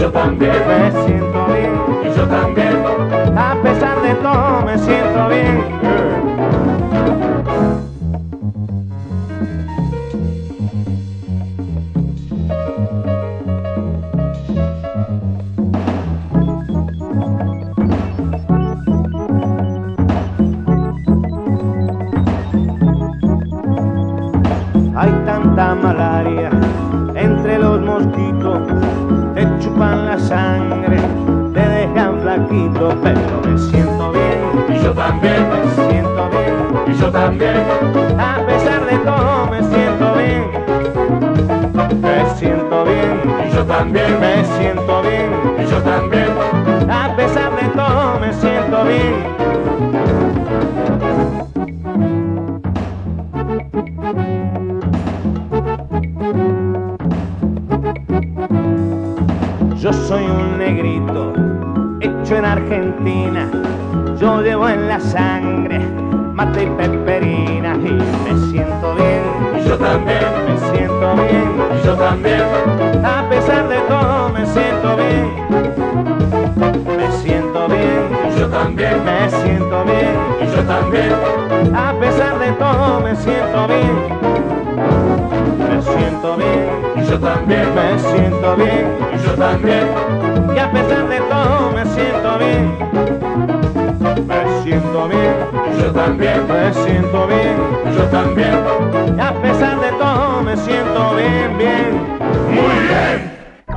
yo también me siento bien, y yo también. a pesar de todo me siento bien. Hay tanta malaria entre los mosquitos, te chupan la sangre, te dejan flaquito, pero me siento bien, Y yo también, me siento bien, y yo también. a pesar de todo me siento bien, me siento bien, Y yo también, me siento bien, y yo también. a pesar de todo me siento bien. Yo soy un negrito hecho en Argentina, yo llevo en la sangre mate y peperina y me siento bien, Y yo también, me siento bien, y yo también. a pesar de todo me siento bien, me siento bien, Y yo también, me siento bien, y yo también. a pesar de todo me siento bien, me siento bien, Y yo también, me siento bien, y yo también. y a pesar de todo me siento bien, me siento bien, Y yo también, me siento bien, y yo también. y a pesar de todo me siento bien, bien. Muy bien.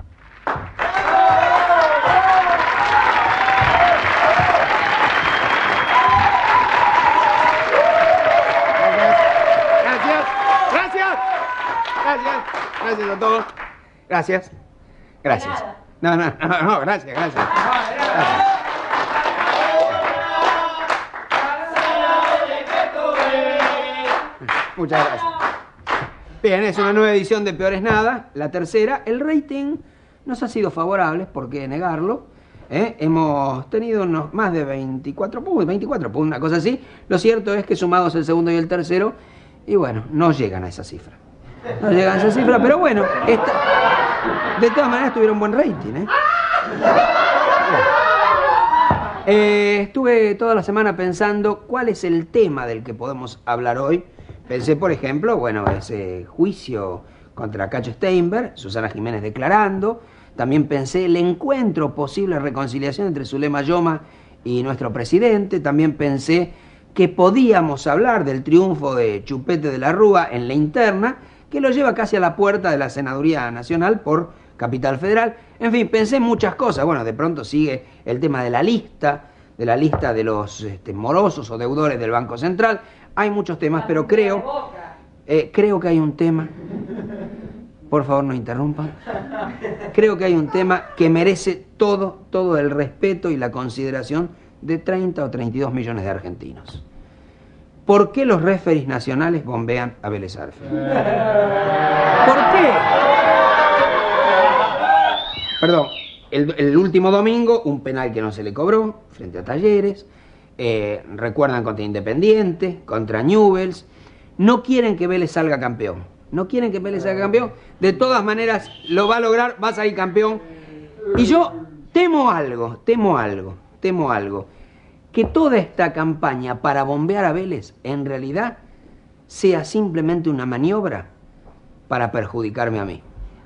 Gracias a todos. Gracias. Gracias. No, gracias. Gracias. Muchas gracias. Bien, es una nueva edición de Peor es Nada, la tercera. El rating nos ha sido favorable, ¿por qué negarlo? Hemos tenido más de 24 puntos, una cosa así. Lo cierto es que sumados el segundo y el tercero, y bueno, no llegan a esa cifra. No llegan a esa cifra, pero bueno, de todas maneras tuvieron buen rating, estuve toda la semana pensando cuál es el tema del que podemos hablar hoy. Pensé, por ejemplo, bueno, ese juicio contra Cacho Steinberg, Susana Jiménez declarando. También pensé el encuentro, posible reconciliación entre Zulema Yoma y nuestro presidente. También pensé que podíamos hablar del triunfo de Chupete de la Rúa en la interna, que lo lleva casi a la puerta de la Senaduría Nacional por Capital Federal. En fin, pensé muchas cosas. Bueno, de pronto sigue el tema de la lista de los morosos o deudores del Banco Central. Hay muchos temas, pero creo que hay un tema. Por favor, no interrumpan. Creo que hay un tema que merece todo el respeto y la consideración de 30 o 32 millones de argentinos. ¿Por qué los referees nacionales bombean a Vélez Arfield? ¿Por qué? Perdón, el último domingo, un penal que no se le cobró frente a Talleres. Recuerdan contra Independiente, contra Newell's. No quieren que Vélez salga campeón. No quieren que Vélez salga campeón. De todas maneras, lo va a lograr, va a salir campeón. Y yo temo algo. Que toda esta campaña para bombear a Vélez, en realidad, sea simplemente una maniobra para perjudicarme a mí.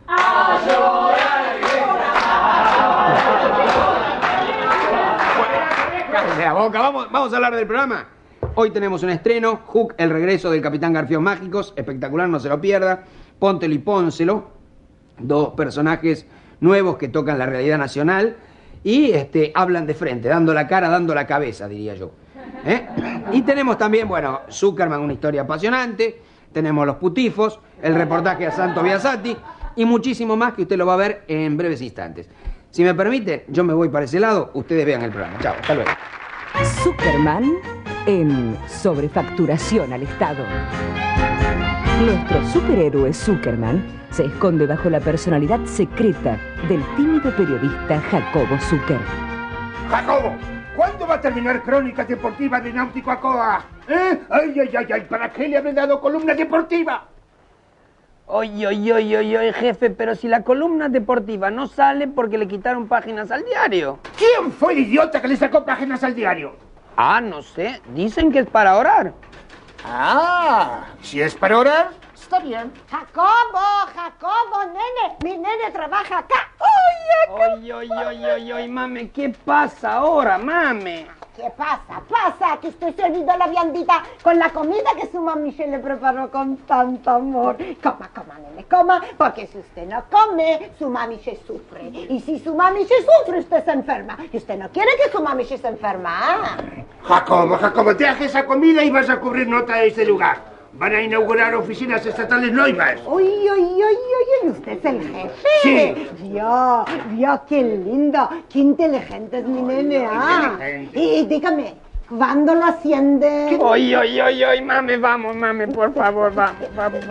Cállese la boca, vamos a hablar del programa. Hoy tenemos un estreno, Hook, el regreso del Capitán Garfios Mágicos, espectacular, no se lo pierda. Póntelo y pónselo, dos personajes nuevos que tocan la realidad nacional y hablan de frente, dando la cara, dando la cabeza, diría yo. Y tenemos también, bueno, Zuckerman, una historia apasionante, tenemos Los Putifos, el reportaje a Santo Biasati y muchísimo más que usted lo va a ver en breves instantes. Si me permite, yo me voy para ese lado, ustedes vean el programa. Chao, hasta luego. Zuckerman en sobrefacturación al Estado. Nuestro superhéroe Zuckerman se esconde bajo la personalidad secreta del tímido periodista Jacobo Zucker. ¡Jacobo! ¿Cuándo va a terminar Crónica Deportiva de Náutico Acoa? ¡Ay! ¿Para qué le habré dado columna deportiva? Oye, oye, oye, oye, jefe, pero si la columna deportiva no sale porque le quitaron páginas al diario. ¿Quién fue el idiota que le sacó páginas al diario? Ah, no sé. Dicen que es para orar. Ah, si es para orar, está bien. Jacobo, nene, mi nene trabaja acá. Oye, oye, oye, oye, oye, mame, ¿qué pasa ahora, mame? ¿Qué pasa? Pasa que usted se olvidó la viandita con la comida que su mami se le preparó con tanto amor. Coma, nene, coma, porque si usted no come, su mami se sufre. Y si su mami se sufre, usted se enferma. Y usted no quiere que su mami se enferma. Jacobo, deja esa comida y vas a cubrir nota de este lugar. Van a inaugurar oficinas estatales nuevas. Uy, ¿usted es el jefe? Sí. Vio, qué lindo, qué inteligente es mi nene, Y dígame, ¿cuándo lo asciende? Oye, oye, oye, oye, mame, vamos, mame, por favor, vamos.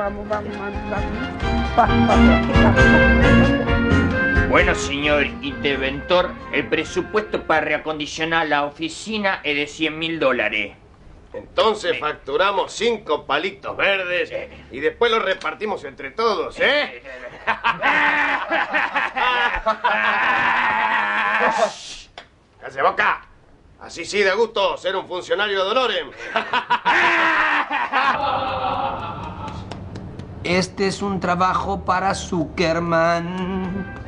Bueno, señor interventor, el presupuesto para reacondicionar la oficina es de $100.000. Entonces facturamos 5 palitos verdes y después los repartimos entre todos, ¿eh? ¡Cállate boca! Así sí da gusto ser un funcionario de honores. Este es un trabajo para Zuckerman.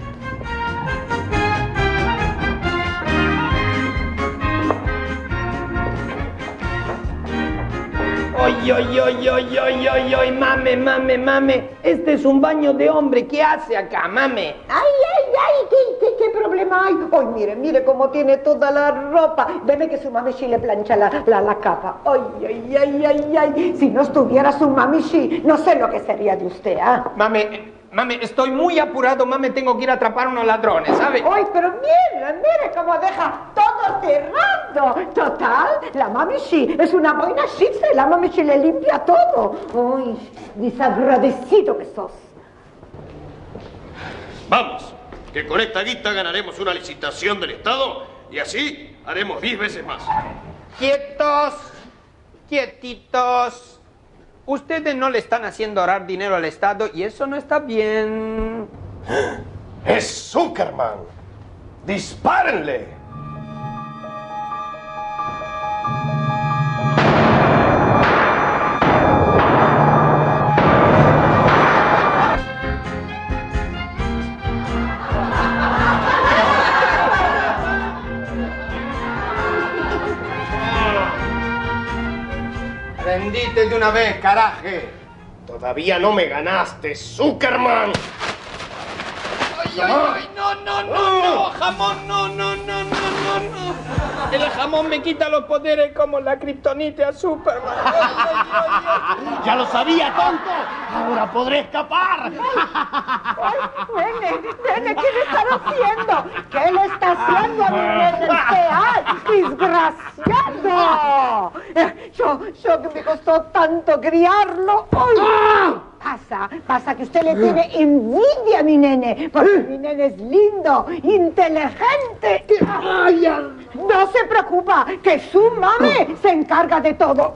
Oye, oye, oye, oye, oye, oye, oye, mame. Este es un baño de hombre. ¿Qué hace acá, mame? Ay, ¿qué problema hay? Ay, mire cómo tiene toda la ropa. Deme que su mami sí le plancha la capa. Ay. Si no estuviera su mami sí, no sé lo que sería de usted, ¿ah? Mame, estoy muy apurado, mame, tengo que ir a atrapar a unos ladrones, ¿sabe? Ay, pero mire cómo deja todo cerrado. Total, la mami sí es una buena chica, la mami sí le limpia todo. Ay, desagradecido que sos. Vamos, que con esta guita ganaremos una licitación del Estado y así haremos 10 veces más. Quietitos. Ustedes no le están haciendo ahorrar dinero al Estado y eso no está bien. ¡Es Zuckerman! ¡Dispárenle! ¡Rendite de una vez, caraje! Todavía no me ganaste, Zuckerman. Ay, no, jamón, no. El jamón me quita los poderes como la kriptonita a Superman. ¡Ya lo sabía, tonto! ¡Ahora podré escapar! Ay, nene, ¿qué le están haciendo? ¿Qué le está haciendo a mi nene? ¡Ay, desgraciado! Yo que me costó tanto criarlo. ¡Ay! Pasa que usted le tiene envidia a mi nene, porque mi nene es lindo, inteligente. No se preocupa, que su mami se encarga de todo.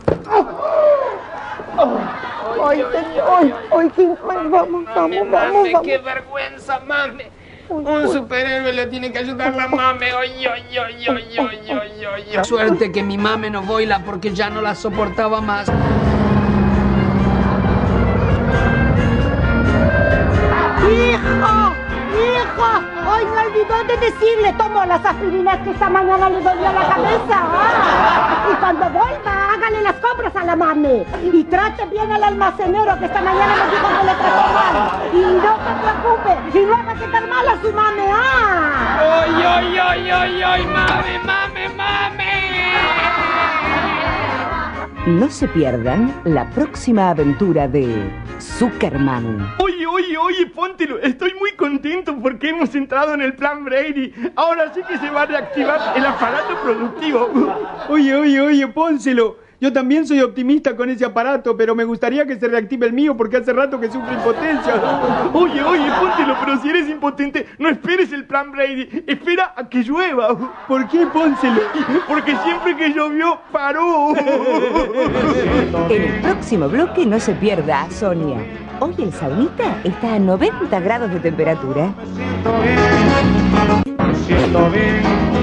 Ay, vamos. ¡Qué vergüenza, mami! Un superhéroe le tiene que ayudar a la mame. Oye. Suerte que mi mame no baila porque ya no la soportaba más. ¡Hijo! Hoy me olvidó de decirle, tomo las aspirinas que esta mañana le dolía la cabeza. Y cuando vuelva, hágale las compras a la mami. Y trate bien al almacenero que esta mañana me dijo que le trató mal. Y no se preocupe, y no haga quedar mal a su mami, ¡Ay, mame! No se pierdan la próxima aventura de Zuckerman. Oye, póntelo. Estoy muy contento porque hemos entrado en el plan Brady. Ahora sí que se va a reactivar el aparato productivo. Oye, pónselo. Yo también soy optimista con ese aparato, pero me gustaría que se reactive el mío porque hace rato que sufre impotencia. Oye, póntelo, pero si eres impotente, no esperes el plan Brady. Espera a que llueva. ¿Por qué pónselo? Porque siempre que llovió, paró. En el próximo bloque no se pierda a Sonia. Hoy el saunita está a 90 grados de temperatura. Me siento bien.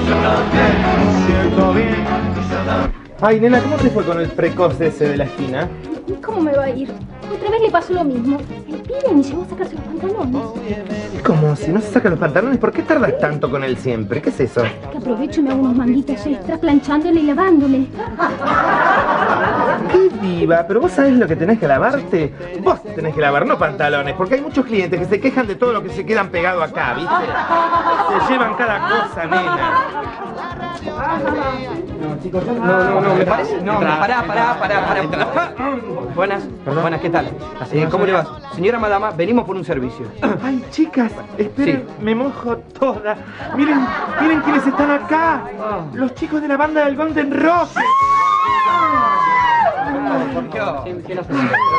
Ay, nena, ¿cómo te fue con el precoz ese de la esquina? ¿Cómo me va a ir? Otra vez le pasó lo mismo. El pibe ni llegó a sacarse los pantalones. ¿Cómo? Si no se saca los pantalones, ¿por qué tardas tanto con él siempre? ¿Qué es eso? Que aprovecho y me hago unos manguitos extras planchándole y lavándole. ¡Qué viva! Pero vos sabés lo que tenés que lavarte. Vos tenés que lavar, no pantalones, porque hay muchos clientes que se quejan de todo lo que se quedan pegado acá, ¿viste? Se llevan cada cosa, nena. No, chicos, no, me parece. No, pará. Buenas, ¿qué tal? ¿Cómo le va? Señora Madama, venimos por un servicio. Ay, chicas, esperen, me mojo toda. Miren quiénes están acá. Los chicos de la banda del Golden Rock. ¿Qué nos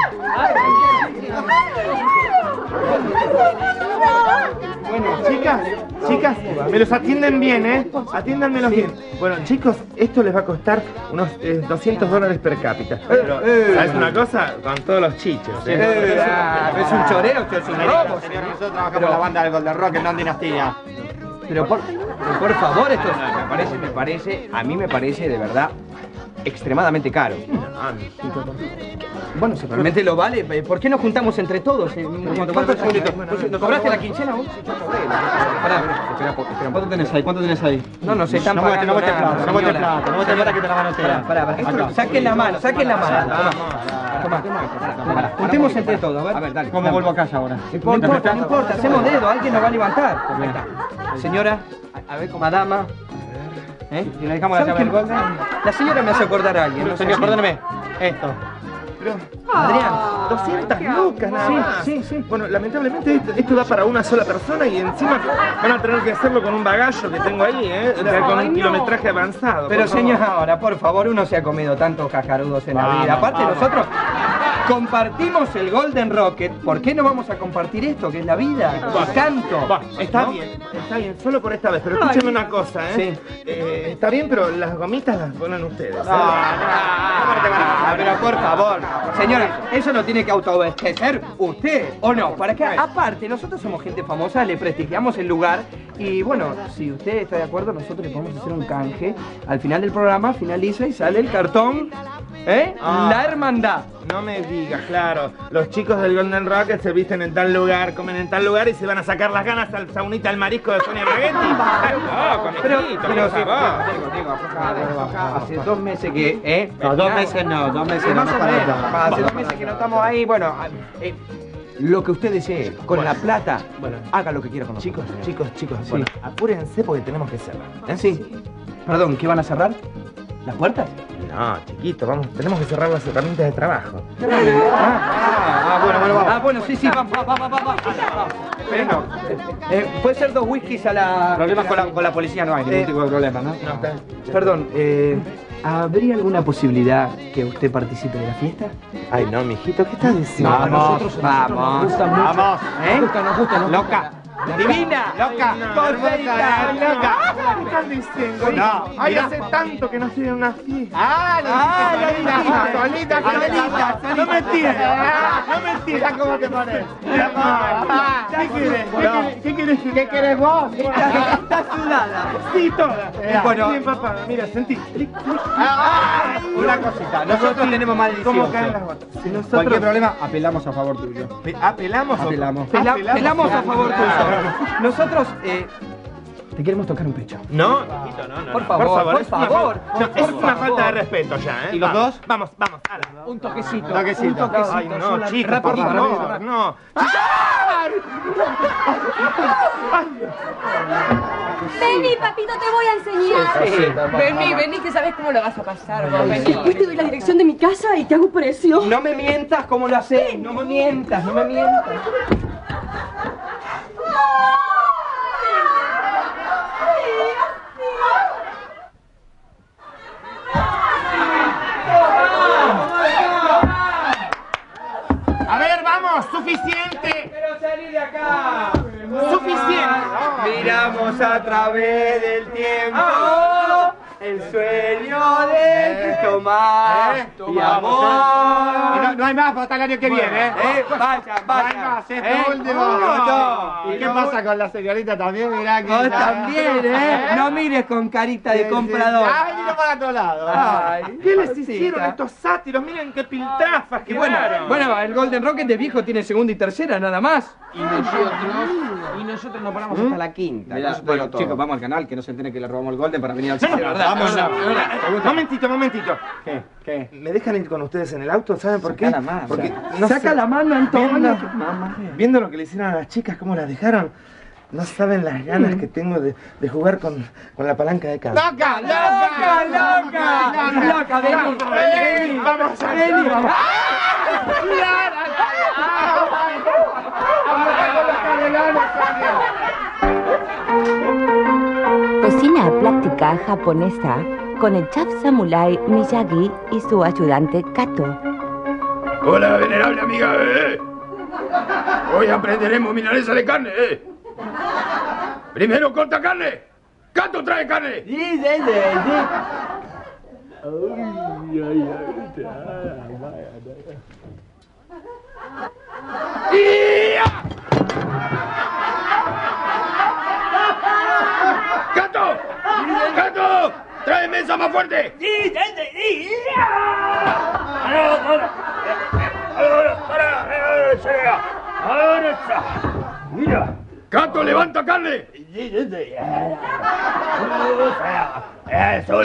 Bueno, chicas, me los atienden bien, ¿eh? Atiéndanmelos bien. Bueno, chicos, esto les va a costar unos $200 per cápita. Pero, ¿sabes una cosa? Con todos los chiches, ¿eh? Es un choreo, es un robo. Señor, nosotros trabajamos en la banda del Golden Rock en Non Dinastía. Pero por favor, esto a mí me parece de verdad extremadamente caro. Bueno, si realmente lo vale, ¿por qué no juntamos entre todos? ¿Nos cobraste la quincena vos? Espera, ¿cuánto tenés ahí? No sé, están pagando nada. No muestres plata, que te la manotea. Pará. Saquen la mano. Tomá. Juntemos entre todos, a ver, dale. ¿Cómo vuelvo a casa ahora? No importa, hacemos dedo, alguien nos va a levantar. Señora, madama. Si le dejamos la llave del Golden. La señora me hace acordar a alguien. Señor, perdóneme. Esto. Adrián, 200 lucas nada más. Sí. Bueno, lamentablemente esto da para una sola persona y encima van a tener que hacerlo con un bagallo que tengo ahí, con un kilometraje avanzado. Pero señora, por favor, uno se ha comido tantos cajarudos en la vida. Aparte, nosotros compartimos el Golden Rocket. ¿Por qué no vamos a compartir esto, que es la vida? Tanto. Está bien, solo por esta vez. Pero escúcheme una cosa, está bien, pero las gomitas las ponen ustedes. Pero por favor. Señora, eso lo tiene que autoabastecer usted, ¿o no? ¿Para qué? Aparte, nosotros somos gente famosa, le prestigiamos el lugar y bueno, si usted está de acuerdo, nosotros le podemos hacer un canje. Al final del programa finaliza y sale el cartón, La hermandad. No me digas, claro. Los chicos del Golden Rocket se visten en tal lugar, comen en tal lugar y se van a sacar las ganas al saunita al marisco de Sonia Braguetti. Pero hace 2 meses que, No, 2 meses no. Hace 2 meses que no estamos ahí, bueno, lo que usted desee, con la plata, haga lo que quiera con nosotros. Chicos, bueno, apúrense porque tenemos que cerrar. Sí. Perdón, ¿qué van a cerrar? ¿Las puertas? No, chiquito, tenemos que cerrar las herramientas de trabajo. Bueno, sí, vamos. Puede ser 2 whiskies a la... Problemas con la policía no hay, ningún tipo de problema, ¿no? Perdón, ¿habría alguna posibilidad que usted participe de la fiesta? Ay, no, mijito, ¿qué estás diciendo? Vamos. Nos gusta, ¿no? Loca. Divina, loca, perfecta, loca. ¿Qué estás diciendo? No, ay, hace tanto que no estoy en una fiesta. Solita. No me tires. ¿Cómo te pones? ¿Qué querés vos? Está sudada. Sí, toda. Bueno, bien, papá, mira, sentí. Una cosita, nosotros tenemos maldición. ¿Cómo caen las botas? Cualquier problema, apelamos a favor tuyo. ¿Apelamos a favor tuyo. Nosotros, te queremos tocar un pecho. No, hijito, no. Por favor. Es una falta de respeto ya, ¿Y los dos? Vamos, ala. Un toquecito. Ay, no, chicos, por favor, no. Vení, papito, te voy a enseñar. Vení, que sabes cómo lo vas a pasar. Vos, vení. Después te doy la dirección de mi casa y te hago precio. No me mientas como lo haces. No me mientas. A ver, vamos, suficiente. Pero salí de acá. Suficiente. Miramos a través del tiempo. el sueño de tomar y amor. No hay más hasta el año que viene, ¿eh? Vaya. No hay más, es lo último. ¿Y qué pasa con la señorita también? Mirá que... Vos también, ¿eh? No mires con carita de comprador. Ay, mira para otro lado. Ay, ¿Qué les hicieron estos sátiros? Miren qué piltrafas que bueno, el Golden Rocket de viejo tiene segunda y tercera, nada más. Y nosotros nos paramos hasta la quinta. Mirá, Con eso te digo bueno, todo. chicos, vamos al canal, que no se entiende que le robamos el Golden para venir al cine. Vamos, momentito. ¿Qué? ¿Me dejan ir con ustedes en el auto? ¿Saben por qué? Saca la mano. Porque Saca la mano, Antonio. Viendo lo que le hicieron a las chicas, cómo las dejaron, no saben las ganas que tengo de jugar con la palanca de cambio. ¡Loca! Vení. Vamos a Vení. Cocina plástica japonesa con el chef samurái Miyagi y su ayudante Kato. Hola, venerable amiga. Hoy aprenderemos milanesa de carne. Primero corta carne. Kato trae carne. Sí. ¡Kato! ¡Trae mesa más fuerte! Mira. ¡Kato, levanta carne! Eso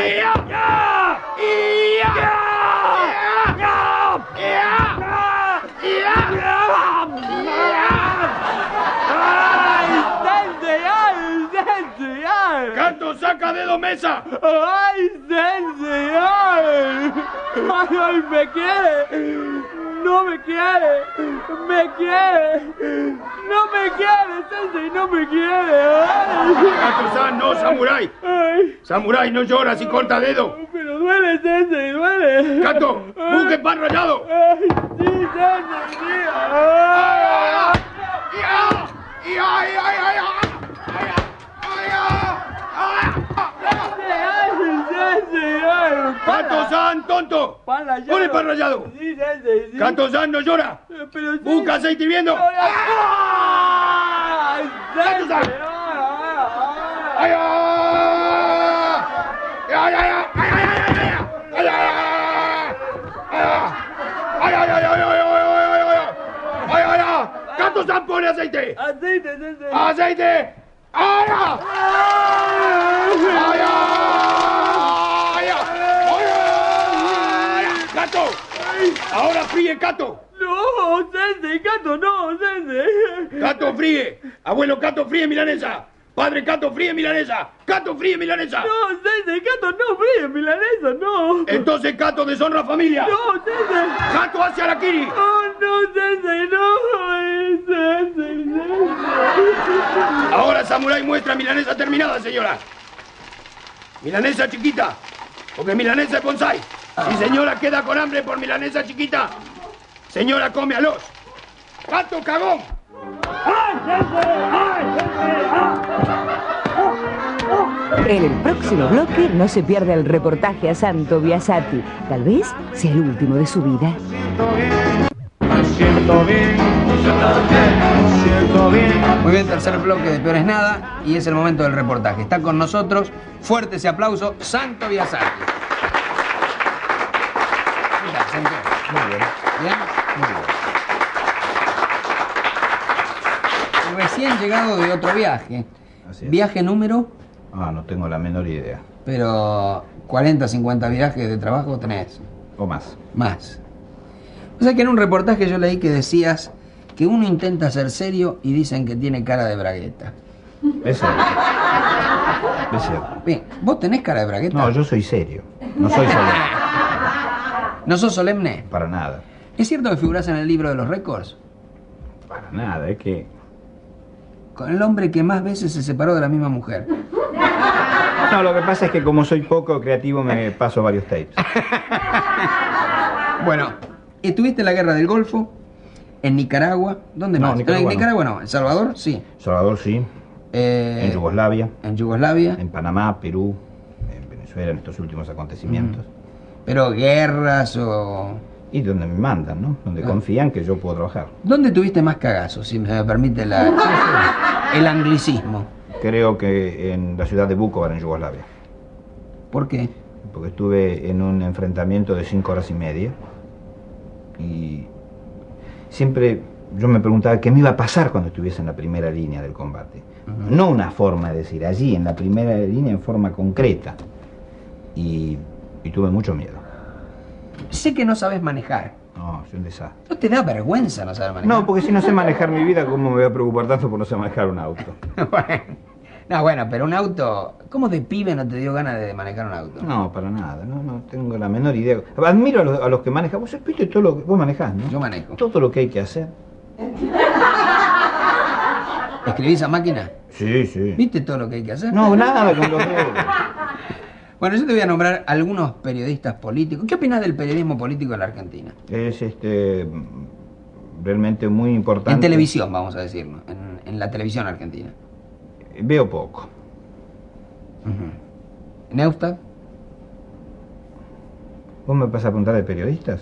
¡Kato, saca dedo mesa! ¡Ay, Sensei! ¡Ay! ¡Ay, me quiere! ¡No me quiere! ¡Me quiere! ¡No me quiere, Sensei! ¡No me quiere! ¡Ay! ¡Kato-san, no, samurái! ¡Ay! ¡Samurái, no lloras y corta dedo! ¡Pero duele, Sensei! ¡Duele! ¡Kato, busque pan rallado! ¡Ay, sí, Sensei! ¡Sí! ¡Ay! ¡Kato-san, tonto! ¡Pone pan rallado! Sí, Sensei, sí. ¡Kato-san, no llora! Pero sí. ¡Busca aceite hirviendo! ¡Ay, ¡Kato-san! ¡Ay, ¡Kato-san, pone aceite! ¡Aceite, Sensei! ¡Aceite! ¡Ay! ¡Kato! ¡Ahora fríe, Kato! ¡No, Sensei! ¡Kato, no, Sensei! ¡Kato, fríe! ¡Abuelo, Kato, fríe milanesa! ¡Padre, Kato, fríe milanesa! ¡Kato, fríe milanesa! ¡No, Sensei! ¡Kato, no, fríe milanesa, no! Entonces, Kato, deshonra familia. ¡No, Sensei! ¡Kato, hacia la Kiri! ¡Oh, no, Sensei, no! ¡Ay, Sensei! Ahora, samurái muestra milanesa terminada, señora. Milanesa chiquita, porque milanesa es bonsai. Si señora queda con hambre por milanesa chiquita, señora, come a los. ¡Kato, cagón! En el próximo bloque no se pierde el reportaje a Santo Biasati. Tal vez sea el último de su vida. Siento bien. Muy bien, tercer bloque de Peor es Nada y es el momento del reportaje. Está con nosotros, fuerte ese aplauso, Santo Biasati. ¿Qué tal, Santo? Muy bien. ¿Bien? Muy bien. Recién llegado de otro viaje. Así es. ¿Viaje número? Ah, no tengo la menor idea. Pero 40, 50 viajes de trabajo tenés. O más. Más. O sea que en un reportaje yo leí que decías que uno intenta ser serio y dicen que tiene cara de bragueta. Es cierto. Es cierto. Bien, ¿vos tenés cara de bragueta? No, yo soy serio. No soy solemne. ¿No sos solemne? Para nada. ¿Es cierto que figurás en el libro de los récords? Para nada, es que... Con el hombre que más veces se separó de la misma mujer. No, lo que pasa es que como soy poco creativo me paso varios tapes. Bueno, estuviste en la guerra del Golfo, en Nicaragua, ¿dónde No, más? Nicaragua En no. Nicaragua no, ¿En Salvador? Sí. Salvador sí. En Yugoslavia. En Yugoslavia. En Panamá, Perú, en Eso eran estos últimos acontecimientos. Pero guerras o... Y donde me mandan, ¿no? Donde confían que yo puedo trabajar. ¿Dónde tuviste más cagazos, si me permite el anglicismo? Creo que en la ciudad de Vukovar, en Yugoslavia. ¿Por qué? Porque estuve en un enfrentamiento de 5 horas y media. Y siempre yo me preguntaba qué me iba a pasar cuando estuviese en la primera línea del combate. No una forma de decir, allí en la primera línea en forma concreta. Y tuve mucho miedo. Sé que no sabes manejar. No, soy un desastre. ¿No te da vergüenza no saber manejar? No, porque si no sé manejar mi vida, ¿cómo me voy a preocupar tanto por no saber manejar un auto? No, bueno, pero un auto... ¿Cómo de pibe no te dio ganas de manejar un auto? No, para nada, no tengo la menor idea. Admiro a los que manejan. Vos viste todo lo que vos manejás, ¿no? Yo manejo. Todo lo que hay que hacer. ¿Escribís a máquina? Sí, sí. ¿Viste todo lo que hay que hacer? No, nada con los dedos. Bueno, yo te voy a nombrar algunos periodistas políticos. ¿Qué opinas del periodismo político en la Argentina? Es realmente muy importante. En televisión, vamos a decirlo. En la televisión argentina. Veo poco. ¿Neustadt? ¿Vos me vas a preguntar de periodistas?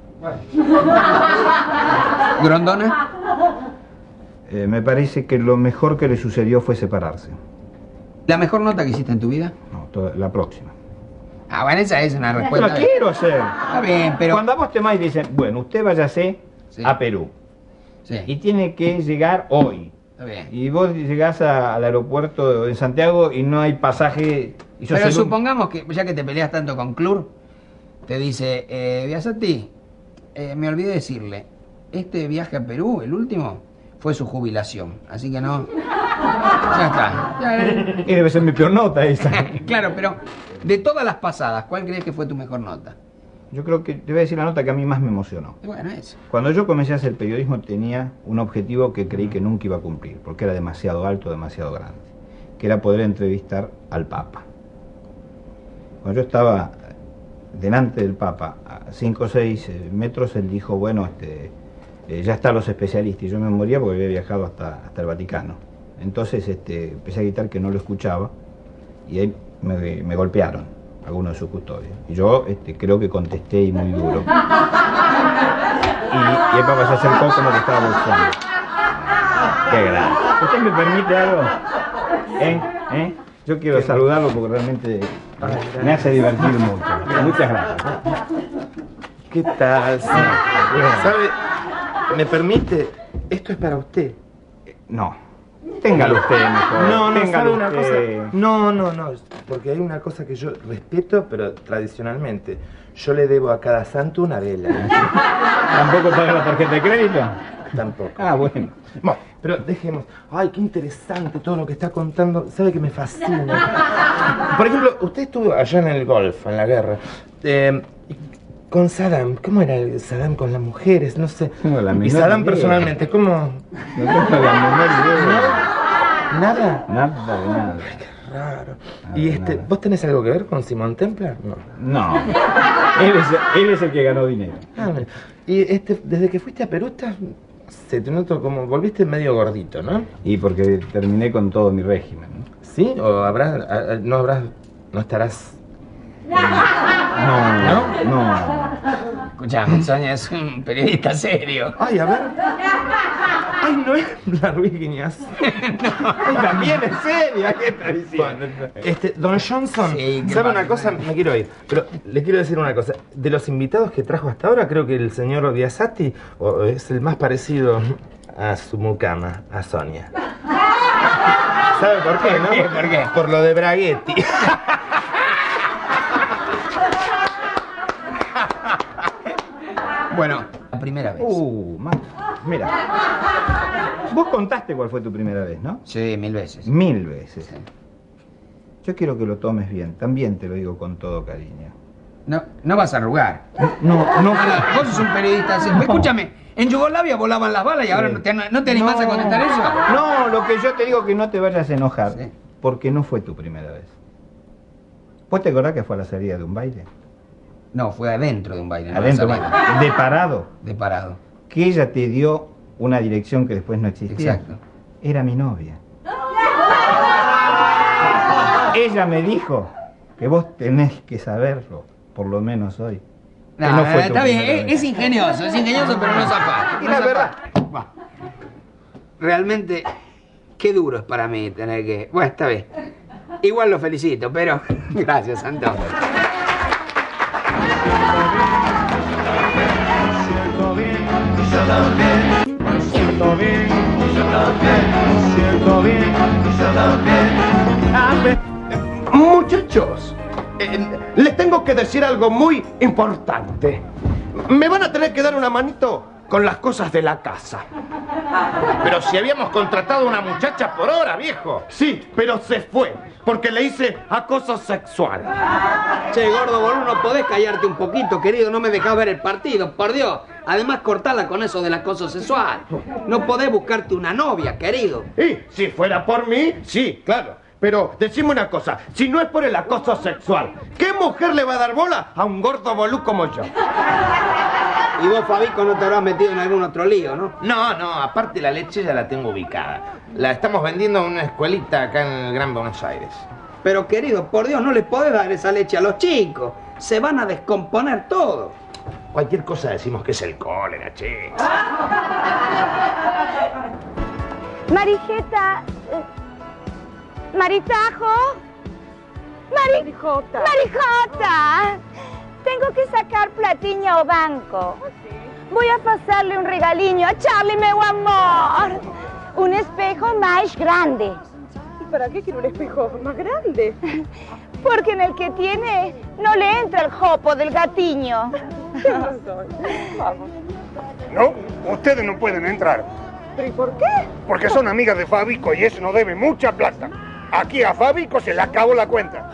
¿Grondona? Me parece que lo mejor que le sucedió fue separarse. ¿La mejor nota que hiciste en tu vida? No, la próxima. Ah, bueno, esa es una respuesta. No la quiero hacer. Está bien, pero... Cuando a vos te vas y dicen, bueno, usted váyase a Perú. Sí. Y tiene que llegar hoy. Está bien. Y vos llegás al aeropuerto en Santiago y no hay pasaje. Y pero supongamos que, ya que te peleas tanto con Clur, te dice, Biasati, me olvidé decirle, este viaje a Perú, el último, fue su jubilación. Así que no... Ya está. Y debe ser mi peor nota esa. Claro, pero de todas las pasadas, ¿cuál crees que fue tu mejor nota? Yo creo que te voy a decir la nota que a mí más me emocionó. Bueno, eso. Cuando yo comencé a hacer periodismo tenía un objetivo que creí que nunca iba a cumplir, porque era demasiado alto, demasiado grande, que era poder entrevistar al Papa. Cuando yo estaba delante del Papa, a 5 o 6 metros, él dijo, bueno, ya están los especialistas, y yo me moría porque había viajado hasta el Vaticano. Entonces empecé a gritar que no lo escuchaba, y ahí me golpearon algunos de sus custodios. Y yo creo que contesté y muy duro. Y el Papa se acercó como que estaba bolsando. Qué grande. ¿Usted me permite algo? Yo quiero saludarlo porque realmente me hace divertir mucho. Muchas gracias. ¿Qué tal? ¿Sabe? ¿Me permite? Esto es para usted. No. Téngalo usted mejor. No, ¿sabe una cosa? No, porque hay una cosa que yo respeto, pero tradicionalmente. Yo le debo a cada santo una vela. ¿Tampoco paga la tarjeta de crédito? Tampoco. Ah, bueno. Bueno, pero dejemos. Ay, qué interesante todo lo que está contando. Sabe que me fascina. Por ejemplo, usted estuvo allá en el Golfo, en la guerra. Con Saddam, ¿cómo era Saddam con las mujeres? No sé. Y Saddam personalmente, ¿cómo? No tengo la menor idea. ¿Nada? Nada de nada. Ay, qué raro. ¿Y vos tenés algo que ver con Simón Templar? No. No. Él es el que ganó dinero. Ah, bueno. Y desde que fuiste a Perú se te notó como volviste medio gordito, ¿no? Y porque terminé con todo mi régimen. ¿Sí? ¿O no estarás? No. Escuchame, Sonia es un periodista serio. Ay, a ver. Ay, no es la Ruiz Guiñaz. No. Ay, también es seria. ¿Qué está diciendo? Don Johnson, sí, ¿sabe una cosa? Me quiero ir. Pero le quiero decir una cosa. De los invitados que trajo hasta ahora, creo que el señor Biasati es el más parecido a su mucama, a Sonia. ¿Sabe por qué, no? ¿Por qué? Por lo de Braghetti. Bueno, la primera vez. Mira. Vos contaste cuál fue tu primera vez, ¿no? Sí, 1000 veces. 1000 veces. Sí. Yo quiero que lo tomes bien. También te lo digo con todo cariño. No vas a arrugar. No. Vos sos un periodista así. Escúchame, en Yugoslavia volaban las balas y ahora no te animás a contestar eso. No, lo que yo te digo es que no te vayas a enojar. Sí. Porque no fue tu primera vez. ¿Vos te acordás que fue a la salida de un baile? No, fue adentro de un baile. Adentro, no de parado. De parado. Que ella te dio una dirección que después no existía. Exacto. Era mi novia. Ella me dijo, que vos tenés que saberlo, por lo menos hoy. No, que no fue tu está bien, primera vez. es ingenioso, pero no zafar. Y la verdad, realmente, qué duro es para mí tener que... Bueno, está bien. Igual lo felicito, pero... Gracias, Santo. Siento bien, yo también. Siento bien, yo también. Siento bien, yo también. Muchachos, les tengo que decir algo muy importante. Me van a tener que dar una manito con las cosas de la casa. Pero si habíamos contratado a una muchacha por hora, viejo. Sí, pero se fue, porque le hice acoso sexual. Che, gordo boludo, ¿podés callarte un poquito, querido? No me dejás ver el partido, por Dios. Además, cortala con eso del acoso sexual. No podés buscarte una novia, querido. Y si fuera por mí, sí, claro. Pero decime una cosa, si no es por el acoso sexual, ¿qué mujer le va a dar bola a un gordo bolú como yo? Y vos, Fabico, no te habrás metido en algún otro lío, ¿no? No, aparte la leche ya la tengo ubicada. La estamos vendiendo en una escuelita acá en el Gran Buenos Aires. Pero, querido, por Dios, no les podés dar esa leche a los chicos. Se van a descomponer todo. Cualquier cosa decimos que es el cólera, che. Marijeta... Maritajo. Marijota. Marijota. Tengo que sacar platiña o banco. Voy a pasarle un regaliño a Charlie, meu amor. Un espejo más grande. ¿Y para qué quiere un espejo más grande? Porque en el que tiene no le entra el jopo del gatiño. Vamos. No, ustedes no pueden entrar. ¿Pero y por qué? Porque son amigas de Fabico y ese no debe mucha plata. Aquí a Fabico se le acabó la cuenta.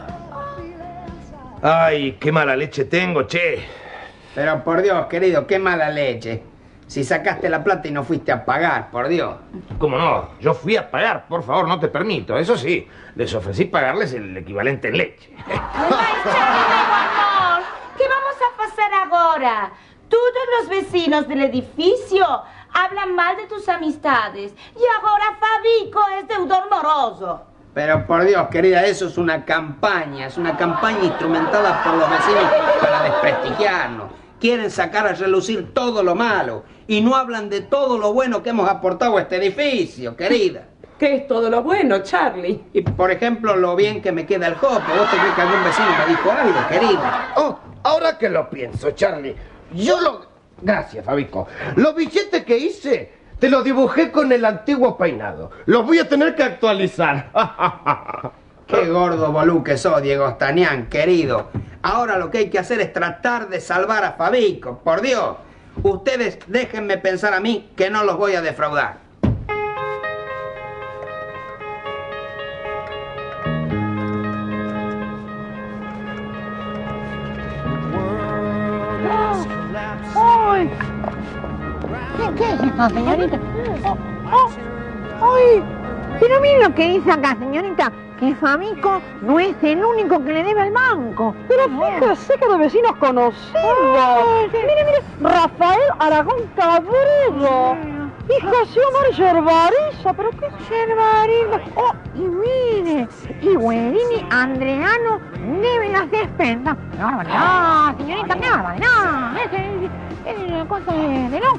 Ay, qué mala leche tengo, che. Pero por Dios, querido, qué mala leche. Si sacaste la plata y no fuiste a pagar, por Dios. ¿Cómo no? Yo fui a pagar, por favor, no te permito. Eso sí, les ofrecí pagarles el equivalente en leche. Ay, Charlie, meu amor, ¿qué vamos a pasar ahora? Todos los vecinos del edificio hablan mal de tus amistades. Y ahora Fabico es deudor moroso. Pero por Dios, querida, eso es una campaña instrumentada por los vecinos para desprestigiarnos. Quieren sacar a relucir todo lo malo y no hablan de todo lo bueno que hemos aportado a este edificio, querida. ¿Qué es todo lo bueno, Charlie? Y por ejemplo, lo bien que me queda el jopo. ¿Vos te crees que algún vecino me dijo algo, querida? Oh, ahora que lo pienso, Charlie, Gracias, Fabico. Los billetes que hice, te los dibujé con el antiguo peinado. Los voy a tener que actualizar. Qué gordo bolú que sos, Diego Stanián, querido. Ahora lo que hay que hacer es tratar de salvar a Fabico, por Dios. Ustedes déjenme pensar a mí que no los voy a defraudar. ¡Ay! ¿Qué es esto, señorita? ¡Ay! Pero miren lo que dice acá, señorita, que Fabico no es el único que le debe al banco. Pero fíjese que de vecinos conocemos. Mire, Rafael Aragón Cabrero. Y José Omar Yerbariza, ¿pero qué? Yerbariza. Oh, y mire, y Guerini Andreano debe las despensas. ¡Qué barbaridad, señorita, qué barbaridad! Es una cosa de loco.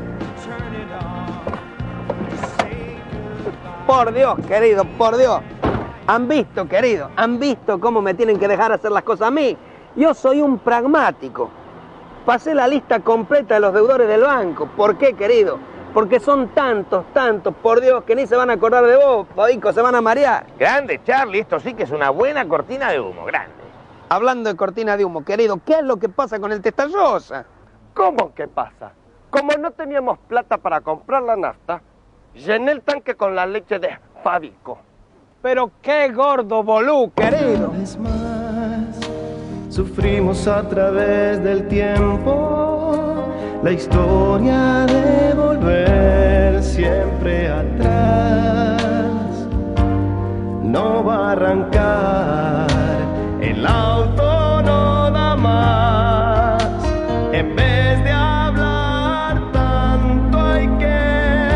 Por Dios, querido, por Dios. Han visto, querido, han visto cómo me tienen que dejar hacer las cosas a mí. Yo soy un pragmático. Pasé la lista completa de los deudores del banco. ¿Por qué, querido? Porque son tantos, por Dios, que ni se van a acordar de vos, Fabico, se van a marear. Grande, Charlie, esto sí que es una buena cortina de humo, grande. Hablando de cortina de humo, querido, ¿qué es lo que pasa con el Testallosa? ¿Cómo que pasa? Como no teníamos plata para comprar la nafta, llené el tanque con la leche de Fabico. Pero qué gordo bolú, querido. Una vez más, sufrimos a través del tiempo la historia de volver siempre atrás. No va a arrancar, el auto no da más. En vez de hablar tanto hay que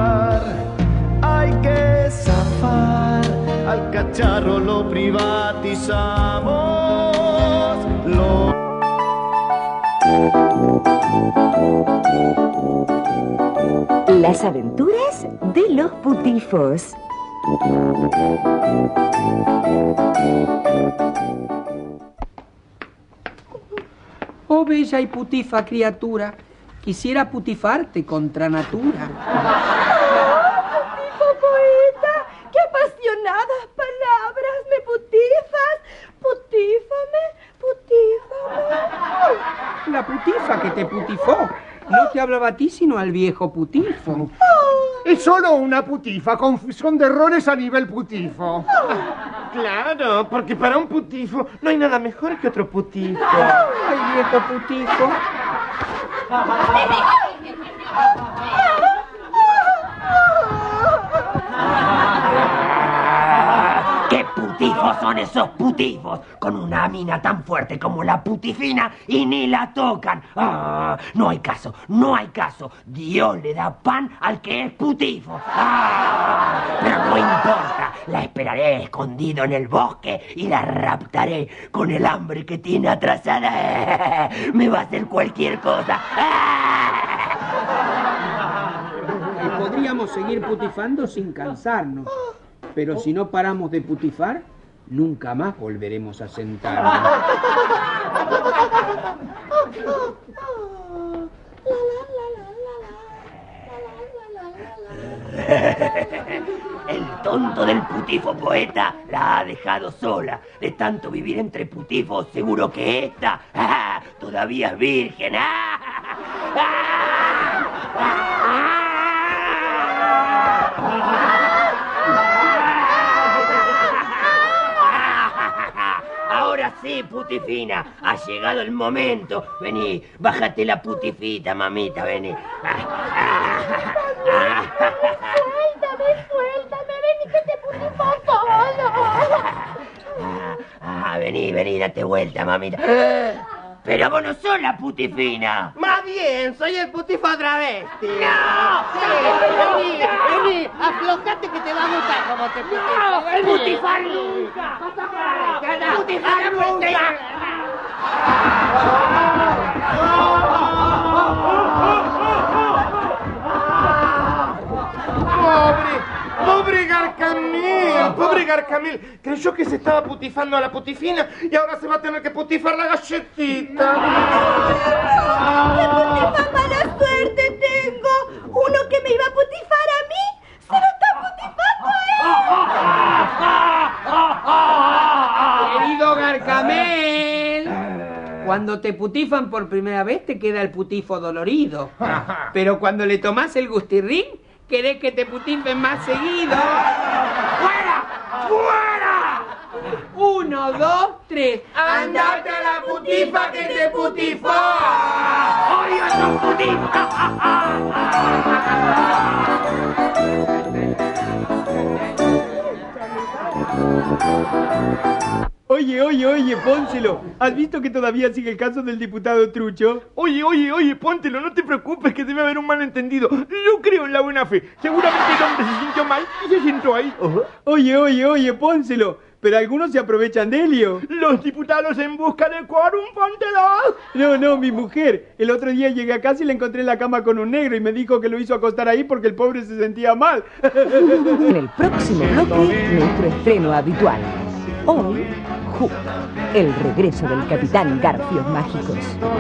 empujar. Hay que zafar, al cacharro lo privatizar. cruzamos los... Las aventuras de los putifos. Oh, bella y putifa criatura, quisiera putifarte contra natura. Putifo poeta, qué apasionadas palabras, me putifas, putífame. La putifa que te putifó no te hablaba a ti sino al viejo putifo. Es solo una putifa, confusión de errores a nivel putifo. Claro, porque para un putifo no hay nada mejor que otro putifo. Ay, viejo putifo. ¡Qué putifos son esos putifos! Con una mina tan fuerte como la putifina y ni la tocan. ¡Ah! No hay caso, no hay caso. Dios le da pan al que es putifo. ¡Ah! Pero no importa, la esperaré escondido en el bosque y la raptaré con el hambre que tiene atrasada. Me va a hacer cualquier cosa. Y podríamos seguir putifando sin cansarnos. Pero si no paramos de putifar, nunca más volveremos a sentarnos. El tonto del putifo poeta la ha dejado sola. De tanto vivir entre putifos, seguro que esta todavía es virgen. Ahora sí, putifina, ha llegado el momento. Vení, bájate la putifita, mamita, vení. Suéltame, vení que te putifo solo. Vení, date vuelta, mamita. Pero vos no sos la putifina. Más bien, soy el putifo travesti. ¡No! Sí, vení, aflojate que te va a gustar como te putifo. ¡No! Vení. ¡Putifar nunca! ¡Putifar nunca! Pobre Garcamil, creyó que se estaba putifando a la putifina y ahora se va a tener que putifar la galletita. ¡Qué putifa mala suerte tengo! Uno que me iba a putifar a mí, se lo está putifando a él. Querido Garcamel, cuando te putifan por primera vez te queda el putifo dolorido. Pero cuando le tomás el gustirrín, querés que te putifen más seguido. ¡Fuera! ¡Fuera! 1, 2, 3. ¡Andate a la putifa que te putifó! ¡Odio a esos putifos! Oye, Pónselo, ¿has visto que todavía sigue el caso del diputado Trucho? Oye, Póntelo, no te preocupes que debe haber un malentendido. Yo creo en la buena fe. Seguramente el hombre se sintió mal y se sentó ahí. Oye, Pónselo, pero algunos se aprovechan de Helio. Los diputados en busca de quórum, Póntelo. No, mi mujer. El otro día llegué a casa y la encontré en la cama con un negro y me dijo que lo hizo acostar ahí porque el pobre se sentía mal. En el próximo bloque, nuestro estreno habitual. Hoy, Hook, el regreso del Capitán Garfios Mágicos.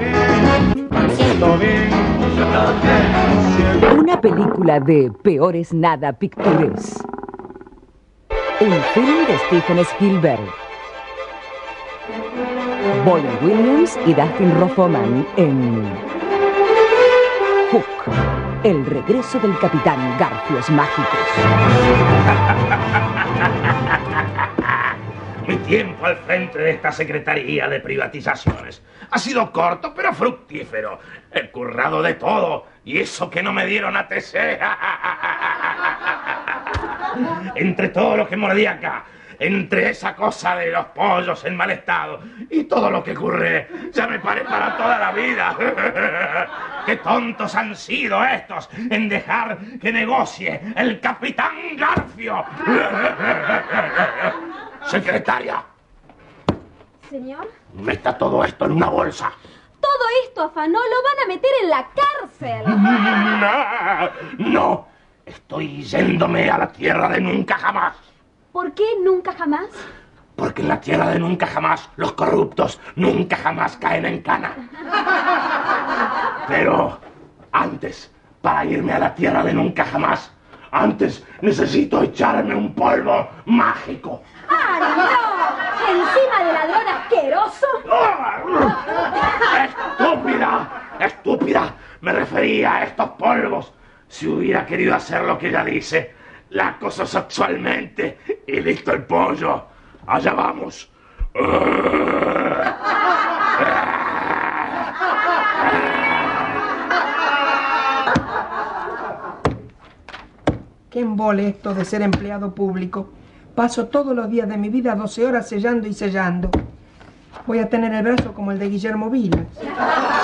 Una película de Peores Nada Pictures. Un film de Stephen Spielberg. Boyd Williams y Dustin Hoffman en Hook, el regreso del Capitán Garfios Mágicos. Mi tiempo al frente de esta Secretaría de Privatizaciones ha sido corto, pero fructífero. He currado de todo, y eso que no me dieron ATC. Entre todo lo que mordí acá, entre esa cosa de los pollos en mal estado y todo lo que curré, ya me paré para toda la vida. ¡Qué tontos han sido estos en dejar que negocie el Capitán Garfio! Secretaria, señor? Meta todo esto en una bolsa. Todo esto afanó, lo van a meter en la cárcel. No, estoy yéndome a la tierra de nunca jamás. ¿Por qué nunca jamás? Porque en la tierra de nunca jamás los corruptos nunca jamás caen en cana. Pero antes, para irme a la tierra de nunca jamás, antes necesito echarme un polvo mágico. ¡Ay, no! ¡Encima de ladrón asqueroso! ¡Estúpida! ¡Estúpida! Me refería a estos polvos. Si hubiera querido hacer lo que ella dice, la acoso sexualmente y listo el pollo. Allá vamos. Qué embole esto de ser empleado público. Paso todos los días de mi vida 12 horas sellando y sellando. Voy a tener el brazo como el de Guillermo Vilas. ¡Peter!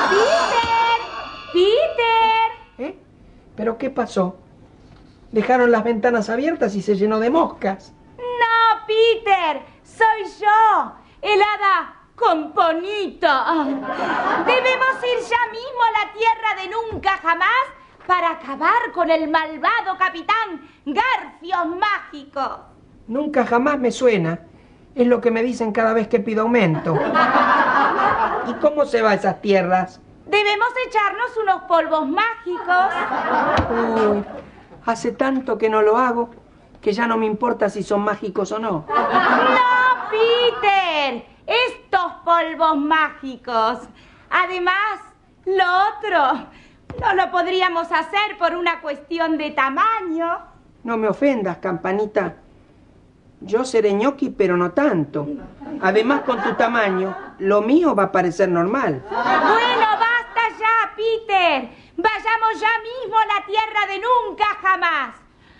¡Peter! ¿Pero qué pasó? Dejaron las ventanas abiertas y se llenó de moscas. ¡No, Peter! ¡Soy yo! ¡El hada Componita! Debemos ir ya mismo a la tierra de nunca jamás para acabar con el malvado capitán Garfios Mágicos. Nunca jamás me suena. Es lo que me dicen cada vez que pido aumento. ¿Y cómo se va a esas tierras? Debemos echarnos unos polvos mágicos. Uy, hace tanto que no lo hago que ya no me importa si son mágicos o no. ¡No, Peter! Estos polvos mágicos. Además, lo otro no lo podríamos hacer por una cuestión de tamaño. No me ofendas, Campanita. Yo seré ñoqui, pero no tanto. Además, con tu tamaño, lo mío va a parecer normal. Bueno, basta ya, Peter. Vayamos ya mismo a la tierra de nunca jamás.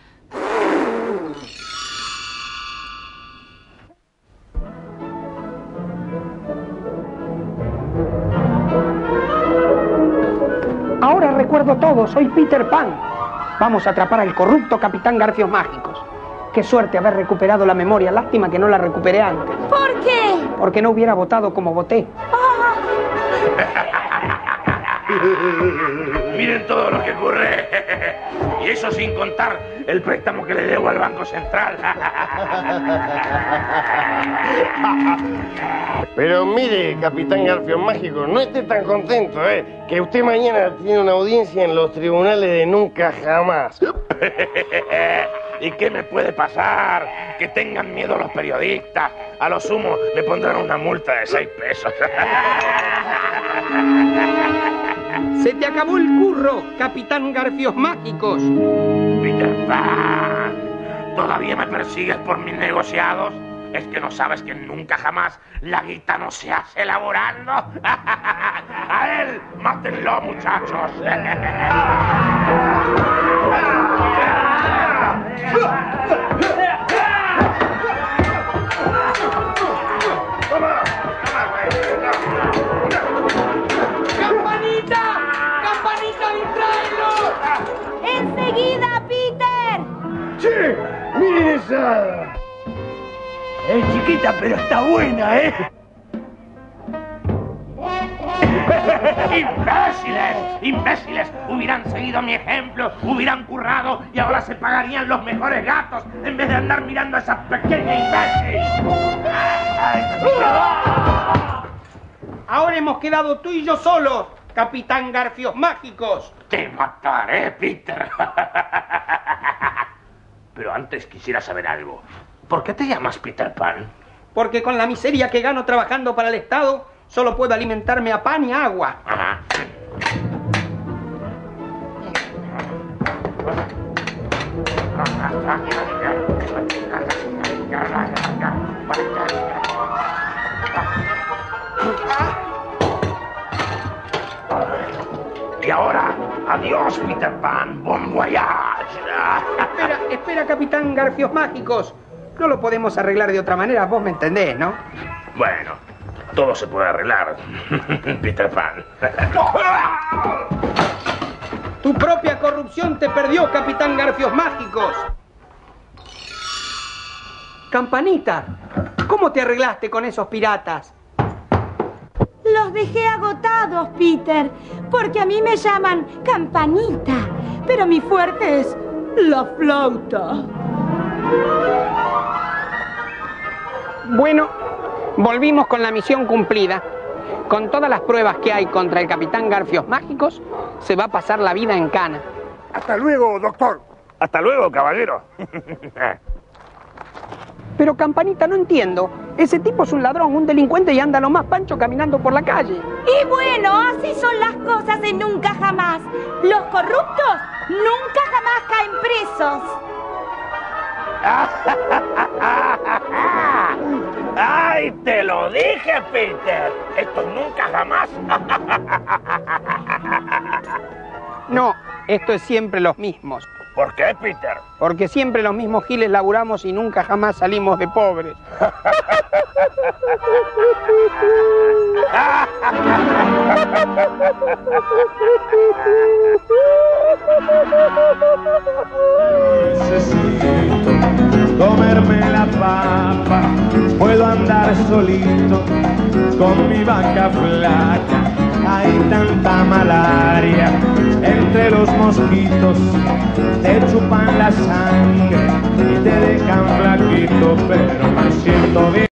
Ahora recuerdo todo, soy Peter Pan. Vamos a atrapar al corrupto capitán Garfios Mágicos. Qué suerte haber recuperado la memoria, lástima que no la recuperé antes. ¿Por qué? Porque no hubiera votado como voté. Miren todo lo que ocurre. Y eso sin contar el préstamo que le debo al Banco Central. Pero mire, capitán Garfios Mágico, no esté tan contento, que usted mañana tiene una audiencia en los tribunales de nunca jamás. ¿Y qué me puede pasar? Que tengan miedo los periodistas. A lo sumo me pondrán una multa de 6 pesos. ¡Se te acabó el curro, capitán Garfios Mágicos! Peter Pan, ¿todavía me persigues por mis negociados? ¿Es que no sabes que nunca jamás la guita no se hace elaborando? ¡A él! ¡Mátenlo, muchachos! ¡Campanita! ¡Campanita, distráelo! ¡Enseguida, Peter! ¡Che! ¡Miren esa! Es chiquita, pero está buena, ¡Imbéciles! ¡Imbéciles! Hubieran seguido mi ejemplo, hubieran currado y ahora se pagarían los mejores gatos en vez de andar mirando a esa pequeña imbécil. Ahora hemos quedado tú y yo solos, capitán Garfios Mágicos. Te mataré, Peter. Pero antes quisiera saber algo. ¿Por qué te llamas Peter Pan? Porque con la miseria que gano trabajando para el Estado, solo puedo alimentarme a pan y agua. Ajá. Y ahora, adiós, Peter Pan. Bon voyage. Espera, capitán Garfios Mágicos. No lo podemos arreglar de otra manera, vos me entendés, ¿no? Bueno, todo se puede arreglar, Peter Pan. Tu propia corrupción te perdió, capitán Garfios Mágicos. Campanita, ¿cómo te arreglaste con esos piratas? Los dejé agotados, Peter, porque a mí me llaman Campanita, pero mi fuerte es la flauta. Bueno, volvimos con la misión cumplida. Con todas las pruebas que hay contra el Capitán Garfios mágicos, se va a pasar la vida en cana. Hasta luego, doctor. Hasta luego, caballero. Pero, Campanita, no entiendo. Ese tipo es un ladrón, un delincuente y anda lo más pancho caminando por la calle. Y bueno, así son las cosas en Nunca Jamás. Los corruptos nunca jamás caen presos. ¡Ay, te lo dije, Peter! Esto nunca jamás. No, esto es siempre los mismos. ¿Por qué, Peter? Porque siempre los mismos giles laburamos y nunca jamás salimos de pobres. Necesito comerme la papa, puedo andar solito con mi vaca flaca. Hay tanta malaria entre los mosquitos, te chupan la sangre y te dejan flaquito, pero me siento bien.